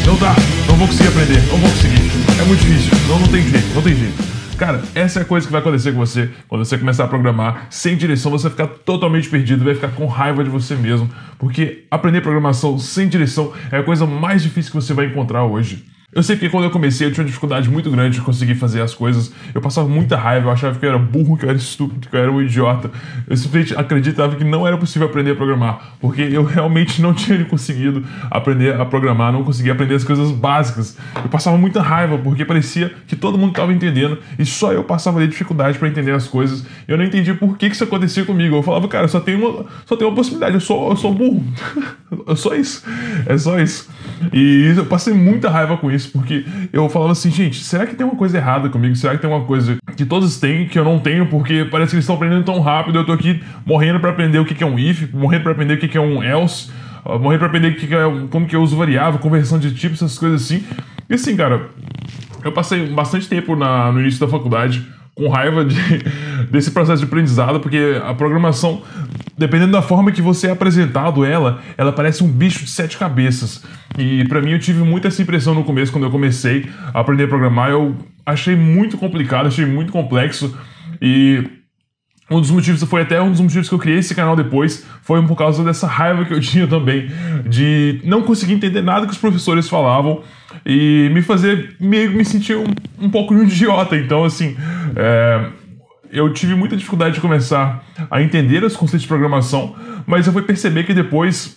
Não dá, não vou conseguir aprender, não vou conseguir. É muito difícil, não tem jeito, não tem jeito. Cara, essa é a coisa que vai acontecer com você quando você começar a programar sem direção. Você vai ficar totalmente perdido, vai ficar com raiva de você mesmo, porque aprender programação sem direção é a coisa mais difícil que você vai encontrar hoje. Eu sei que quando eu comecei eu tinha uma dificuldade muito grande de conseguir fazer as coisas. Eu passava muita raiva, eu achava que eu era burro, que eu era estúpido, que eu era um idiota. Eu simplesmente acreditava que não era possível aprender a programar, porque eu realmente não tinha conseguido aprender a programar, não conseguia aprender as coisas básicas. Eu passava muita raiva, porque parecia que todo mundo estava entendendo e só eu passava ali dificuldade para entender as coisas. Eu não entendia por que isso acontecia comigo. Eu falava, cara, só tem uma possibilidade, eu sou burro. É só isso. É só isso. E eu passei muita raiva com isso, porque eu falava assim, gente, será que tem uma coisa errada comigo? Será que tem uma coisa que todos têm que eu não tenho? Porque parece que eles estão aprendendo tão rápido, eu tô aqui morrendo pra aprender o que é um if, morrendo pra aprender o que é um else, morrendo pra aprender como que eu uso variável, conversão de tipos, essas coisas assim. E assim, cara, eu passei bastante tempo no início da faculdade com raiva desse processo de aprendizado, porque a programação, dependendo da forma que você é apresentado ela parece um bicho de 7 cabeças. E pra mim eu tive muito essa impressão no começo, quando eu comecei a aprender a programar. Eu achei muito complicado, achei muito complexo, e um dos motivos que eu criei esse canal depois foi por causa dessa raiva que eu tinha também de não conseguir entender nada que os professores falavam e me fazer me sentir um pouco um idiota. Então, assim, eu tive muita dificuldade de começar a entender os conceitos de programação, mas eu fui perceber que depois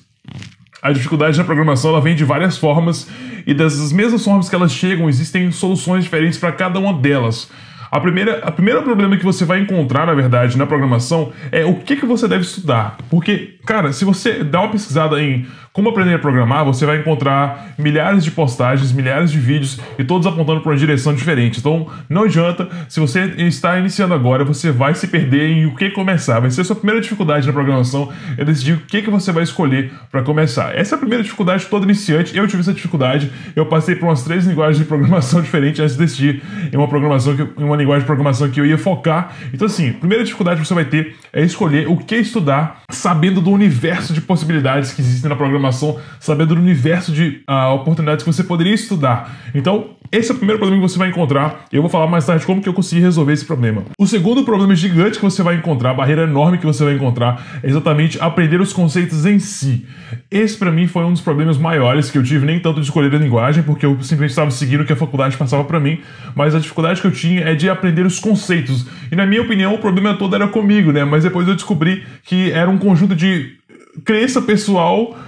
a dificuldade na programação ela vem de várias formas, e das mesmas formas que elas chegam, existem soluções diferentes para cada uma delas. A primeira problema que você vai encontrar, na verdade, na programação é o que você deve estudar. Porque, cara, se você dá uma pesquisada em como aprender a programar, você vai encontrar milhares de postagens, milhares de vídeos, e todos apontando para uma direção diferente. Então, não adianta, se você está iniciando agora, você vai se perder em o que começar. Vai ser a sua primeira dificuldade na programação, é decidir o que você vai escolher para começar. Essa é a primeira dificuldade de todo iniciante. Eu tive essa dificuldade, eu passei por umas 3 linguagens de programação diferentes antes de decidir em uma linguagem de programação que eu ia focar. Então, assim, a primeira dificuldade que você vai ter é escolher o que estudar, sabendo do universo de possibilidades que existem na programação, sabendo do universo de oportunidades que você poderia estudar. Então, esse é o primeiro problema que você vai encontrar. Eu vou falar mais tarde como que eu consegui resolver esse problema. O segundo problema gigante que você vai encontrar, a barreira enorme que você vai encontrar, é exatamente aprender os conceitos em si. Esse, pra mim, foi um dos problemas maiores que eu tive, nem tanto de escolher a linguagem, porque eu simplesmente estava seguindo o que a faculdade passava pra mim, mas a dificuldade que eu tinha é de aprender os conceitos. E, na minha opinião, o problema todo era comigo, né? Mas depois eu descobri que era um conjunto de crença pessoal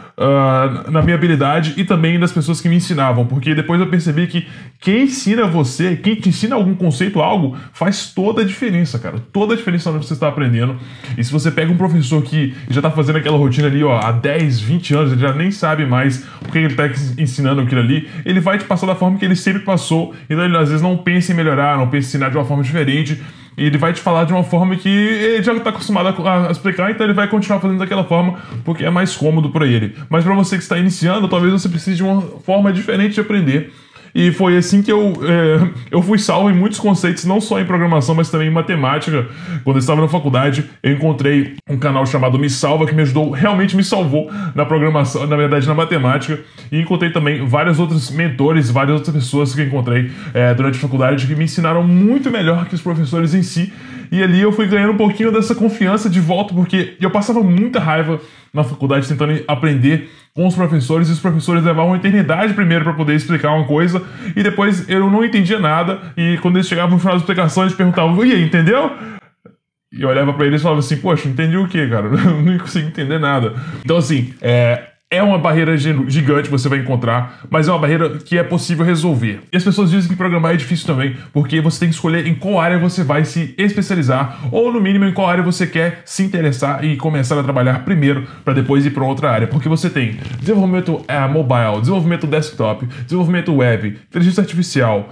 na minha habilidade e também das pessoas que me ensinavam, porque depois eu percebi que quem ensina você, quem te ensina algum conceito, algo, faz toda a diferença, cara, toda a diferença onde você está aprendendo. E se você pega um professor que já está fazendo aquela rotina ali, ó, há 10, 20 anos, ele já nem sabe mais porque ele está ensinando aquilo ali, ele vai te passar da forma que ele sempre passou, então ele às vezes não pensa em melhorar, não pensa em ensinar de uma forma diferente, e ele vai te falar de uma forma que ele já está acostumado a explicar, então ele vai continuar fazendo daquela forma porque é mais cômodo para ele. Mas para você que está iniciando, talvez você precise de uma forma diferente de aprender. E foi assim que eu fui salvo em muitos conceitos, não só em programação, mas também em matemática. Quando eu estava na faculdade, eu encontrei um canal chamado Me Salva, que me ajudou, realmente me salvou na programação, na verdade na matemática. E encontrei também vários outros mentores, várias outras pessoas que eu encontrei durante a faculdade que me ensinaram muito melhor que os professores em si. E ali eu fui ganhando um pouquinho dessa confiança de volta, porque eu passava muita raiva na faculdade tentando aprender com os professores, e os professores levavam uma eternidade primeiro para poder explicar uma coisa, e depois eu não entendia nada, e quando eles chegavam no final da explicação, eles perguntavam, e aí, entendeu? E eu olhava para eles e falava assim, poxa, entendi o quê, cara? Eu não consegui entender nada. Então, assim, é uma barreira gigante que você vai encontrar, mas é uma barreira que é possível resolver. E as pessoas dizem que programar é difícil também, porque você tem que escolher em qual área você vai se especializar, ou no mínimo em qual área você quer se interessar e começar a trabalhar primeiro, para depois ir para outra área. Porque você tem desenvolvimento mobile, desenvolvimento desktop, desenvolvimento web, inteligência artificial,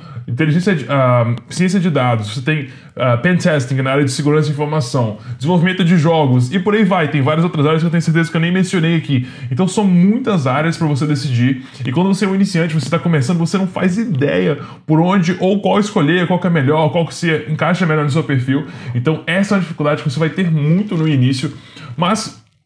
ciência de dados, você tem pen testing na área de segurança de informação, desenvolvimento de jogos e por aí vai. Tem várias outras áreas que eu tenho certeza que eu nem mencionei aqui. Então são muitas áreas para você decidir, e quando você é um iniciante, você está começando, você não faz ideia por onde ou qual escolher, qual que é melhor, qual que se encaixa melhor no seu perfil. Então essa é uma dificuldade que você vai ter muito no início, mas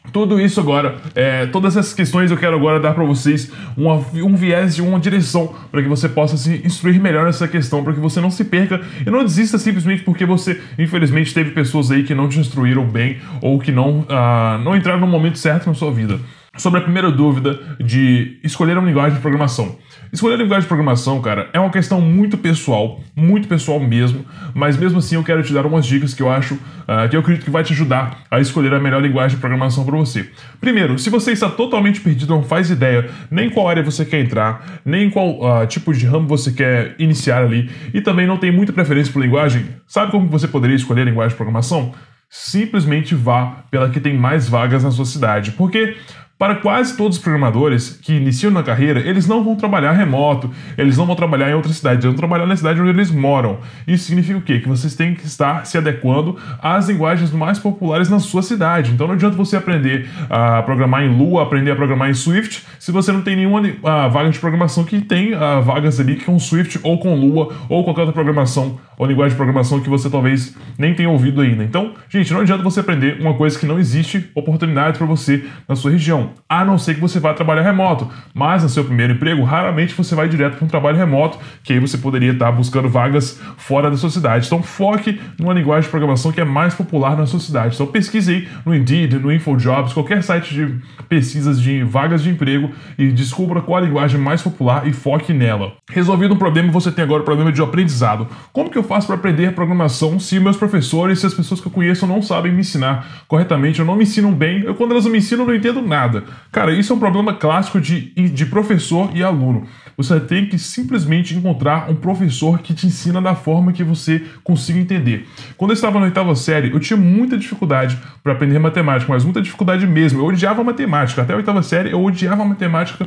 Tudo isso agora, todas essas questões eu quero agora dar para vocês um viés de uma direção para que você possa se instruir melhor nessa questão, para que você não se perca e não desista simplesmente porque você, infelizmente, teve pessoas aí que não te instruíram bem ou que não entraram no momento certo na sua vida. Sobre a primeira dúvida de escolher uma linguagem de programação. Escolher a linguagem de programação, cara, é uma questão muito pessoal mesmo, mas mesmo assim eu quero te dar umas dicas que eu acho, que eu acredito que vai te ajudar a escolher a melhor linguagem de programação para você. Primeiro, se você está totalmente perdido, não faz ideia nem qual área você quer entrar, nem qual tipo de ramo você quer iniciar ali, e também não tem muita preferência por linguagem, sabe como você poderia escolher a linguagem de programação? Simplesmente vá pela que tem mais vagas na sua cidade, porque para quase todos os programadores que iniciam na carreira, eles não vão trabalhar remoto, eles não vão trabalhar em outra cidade, eles vão trabalhar na cidade onde eles moram. Isso significa o quê? Que vocês têm que estar se adequando às linguagens mais populares na sua cidade. Então não adianta você aprender a programar em Lua, aprender a programar em Swift, se você não tem nenhuma vaga de programação que tem vagas ali com Swift ou com Lua ou qualquer outra programação ou linguagem de programação que você talvez nem tenha ouvido ainda. Então, gente, não adianta você aprender uma coisa que não existe oportunidade para você na sua região. A não ser que você vá trabalhar remoto, mas no seu primeiro emprego, raramente você vai direto para um trabalho remoto, que aí você poderia estar buscando vagas fora da sua cidade. Então foque numa linguagem de programação que é mais popular na sua cidade. Então pesquise aí no Indeed, no InfoJobs, qualquer site de pesquisas de vagas de emprego e descubra qual a linguagem mais popular e foque nela. Resolvido um problema, você tem agora o problema de aprendizado. Como que eu faço para aprender programação se meus professores, se as pessoas que eu conheço não sabem me ensinar corretamente, ou não me ensinam bem, quando elas me ensinam eu não entendo nada. Cara, isso é um problema clássico de professor e aluno. Você tem que simplesmente encontrar um professor que te ensina da forma que você consiga entender. Quando eu estava na 8ª série, eu tinha muita dificuldade para aprender matemática, mas muita dificuldade mesmo. Eu odiava matemática. Até a 8ª série eu odiava matemática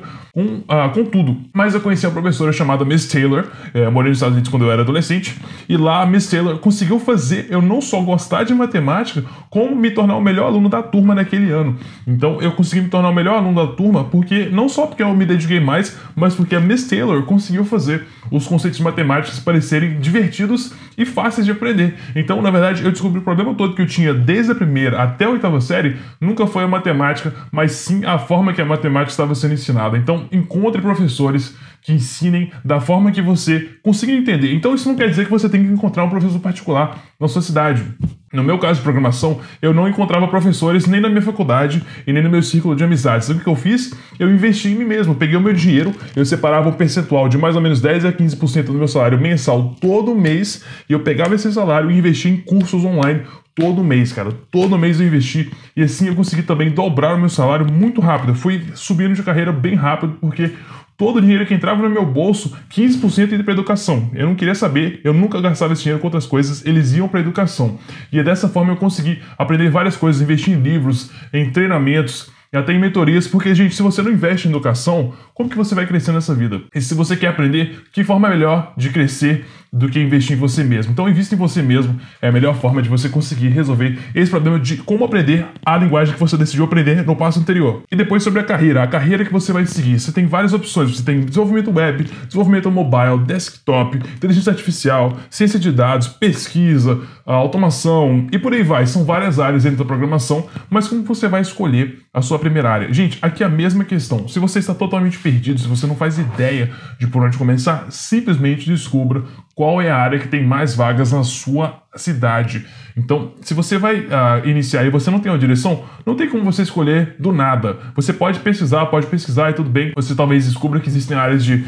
com tudo. Mas eu conheci uma professora chamada Miss Taylor, morei nos Estados Unidos quando eu era adolescente, e lá a Miss Taylor conseguiu fazer eu não só gostar de matemática, como me tornar o melhor aluno da turma naquele ano. Então eu consegui me tornar o melhor aluno da turma não só porque eu me dediquei mais, mas porque a Miss Taylor conseguiu fazer os conceitos matemáticos parecerem divertidos e fáceis de aprender. Então, na verdade, eu descobri o problema todo que eu tinha desde a primeira até a 8ª série, nunca foi a matemática, mas sim a forma que a matemática estava sendo ensinada. Então, encontre professores que ensinem da forma que você consiga entender. Então, isso não quer dizer que você tem que encontrar um professor particular na sua cidade. No meu caso de programação, eu não encontrava professores nem na minha faculdade e nem no meu círculo de amizades. Então, o que eu fiz? Eu investi em mim mesmo. Eu peguei o meu dinheiro, eu separava um percentual de mais ou menos 10 a 15% do meu salário mensal todo mês, e eu pegava esse salário e investia em cursos online todo mês, cara. Todo mês eu investi, e assim eu consegui também dobrar o meu salário muito rápido. Eu fui subindo de carreira bem rápido, porque todo o dinheiro que entrava no meu bolso, 15% ia para educação. Eu não queria saber, eu nunca gastava esse dinheiro com outras coisas, eles iam para educação. E dessa forma eu consegui aprender várias coisas, investir em livros, em treinamentos, e até em mentorias, porque, gente, se você não investe em educação, como que você vai crescer nessa vida? E se você quer aprender, que forma melhor de crescer do que investir em você mesmo? Então, invista em você mesmo, é a melhor forma de você conseguir resolver esse problema de como aprender a linguagem que você decidiu aprender no passo anterior. E depois sobre a carreira que você vai seguir. Você tem várias opções, você tem desenvolvimento web, desenvolvimento mobile, desktop, inteligência artificial, ciência de dados, pesquisa, automação e por aí vai. São várias áreas dentro da programação, mas como você vai escolher a sua primeira área? Gente, aqui é a mesma questão. Se você está totalmente perdido, se você não faz ideia de por onde começar, simplesmente descubra qual é a área que tem mais vagas na sua cidade. Então, se você vai iniciar e você não tem uma direção, não tem como você escolher do nada. Você pode pesquisar e tudo bem. Você talvez descubra que existem áreas de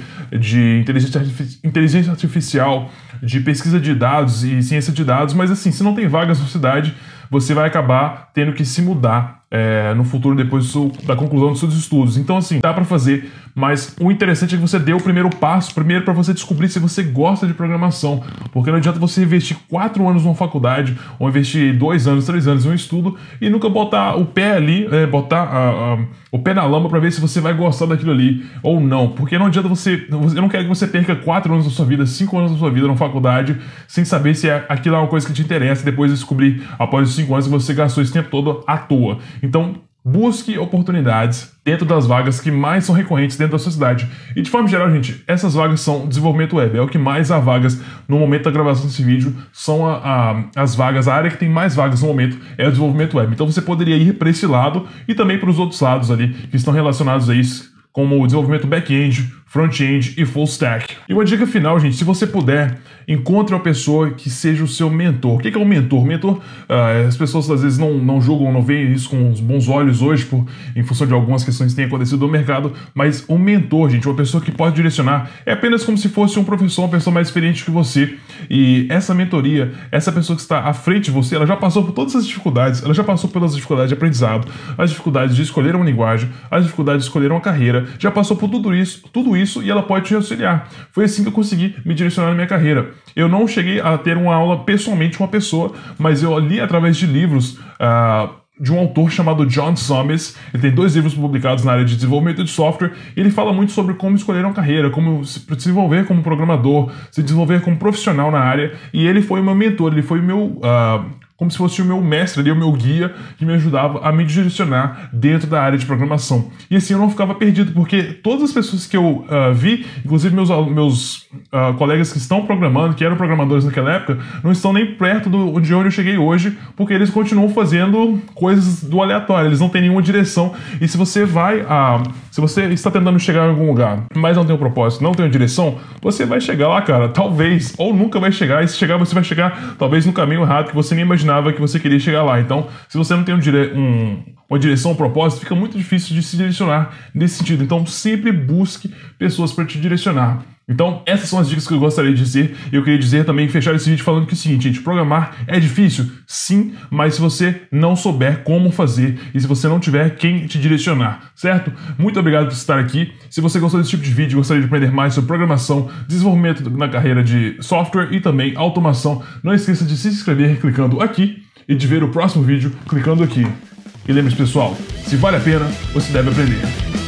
inteligência artificial, de pesquisa de dados e ciência de dados, mas assim, se não tem vagas na sua cidade, você vai acabar tendo que se mudar no futuro depois da conclusão dos seus estudos. Então, assim, dá para fazer, mas o interessante é que você dê o primeiro passo, primeiro para você descobrir se você gosta de programação, porque não adianta você investir 4 anos numa faculdade, ou investir 2 anos, 3 anos em um estudo e nunca botar o pé ali, botar o pé na lama para ver se você vai gostar daquilo ali ou não, porque não adianta eu não quero que você perca 4 anos da sua vida, 5 anos da sua vida numa faculdade, sem saber se aquilo é uma coisa que te interessa, e depois descobrir, após os 5 anos, que você gastou esse tempo todo à toa. Então, busque oportunidades dentro das vagas que mais são recorrentes dentro da sociedade. E de forma geral, gente, essas vagas são desenvolvimento web. É o que mais há vagas no momento da gravação desse vídeo. São as vagas, a área que tem mais vagas no momento é o desenvolvimento web. Então você poderia ir para esse lado e também para os outros lados ali que estão relacionados a isso, como o desenvolvimento back-end, front-end e full stack. E uma dica final, gente, se você puder, encontre uma pessoa que seja o seu mentor. O que é um mentor? Mentor, as pessoas às vezes não julgam, não veem isso com os bons olhos hoje, em função de algumas questões que têm acontecido no mercado, mas um mentor, gente, uma pessoa que pode direcionar, é apenas como se fosse um professor, uma pessoa mais experiente que você. E essa mentoria, essa pessoa que está à frente de você, ela já passou por todas as dificuldades, ela já passou pelas dificuldades de aprendizado, as dificuldades de escolher uma linguagem, as dificuldades de escolher uma carreira, já passou por tudo isso e ela pode te auxiliar. Foi assim que eu consegui me direcionar na minha carreira. Eu não cheguei a ter uma aula pessoalmente com uma pessoa, mas eu li através de livros de um autor chamado John Summers. Ele tem 2 livros publicados na área de desenvolvimento de software e ele fala muito sobre como escolher uma carreira, como se desenvolver como programador, se desenvolver como profissional na área, e ele foi meu mentor, ele foi meu... como se fosse o meu mestre ali, o meu guia, que me ajudava a me direcionar dentro da área de programação. E assim eu não ficava perdido, porque todas as pessoas que eu vi, inclusive meus colegas que estão programando, que eram programadores naquela época, não estão nem perto de onde eu cheguei hoje, porque eles continuam fazendo coisas do aleatório, eles não têm nenhuma direção. E se você se você está tentando chegar em algum lugar, mas não tem um propósito, não tem uma direção, você vai chegar lá, cara, talvez, ou nunca vai chegar, e se chegar, você vai chegar talvez no caminho errado, que você nem imaginava que você queria chegar lá. Então, se você não tem uma direção, um propósito, fica muito difícil de se direcionar nesse sentido. Então, sempre busque pessoas para te direcionar. Então, essas são as dicas que eu gostaria de dizer. Eu queria dizer também, fechar esse vídeo falando que é o seguinte, gente, programar é difícil? Sim, mas se você não souber como fazer e se você não tiver quem te direcionar, certo? Muito obrigado por estar aqui. Se você gostou desse tipo de vídeo, gostaria de aprender mais sobre programação, desenvolvimento na carreira de software e também automação, não esqueça de se inscrever clicando aqui e de ver o próximo vídeo clicando aqui. E lembre-se, pessoal, se vale a pena, você deve aprender.